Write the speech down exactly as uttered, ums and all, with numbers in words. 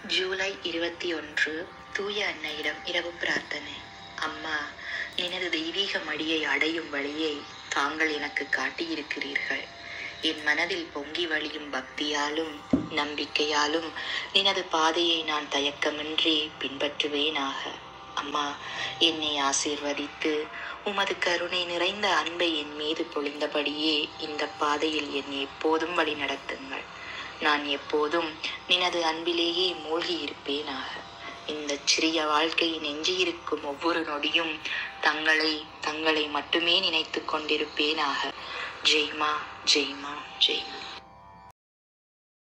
ஜூலை இருபத்தி ஒன்று. தூய அன்னையிடம் இரவு பிரார்த்தனை. அம்மா, எனது தெய்வீக மடியை அடையும் வழியை தாங்கள் எனக்கு காட்டியிருக்கிறீர்கள். என் மனதில் பொங்கி வழியும் பக்தியாலும் நம்பிக்கையாலும் நினது பாதையை நான் தயக்கமின்றி பின்பற்றுவேனாக. அம்மா, என்னை ஆசீர்வதித்து உமது கருணை நிறைந்த அன்பை என் மீது பொழிந்தபடியே இந்த பாதையில் என்னை எப்போதும் வழி நடத்துங்கள். நான் எப்போதும் நினது அன்பிலேயே மூழ்கி இருப்பேனாக. இந்த சிறிய வாழ்க்கையின் எஞ்சியிருக்கும் ஒவ்வொரு நொடியும் தங்களை தங்களை மட்டுமே நினைத்து கொண்டிருப்பேனாக. ஜெய்மா, ஜெய்மா, ஜெய்மா.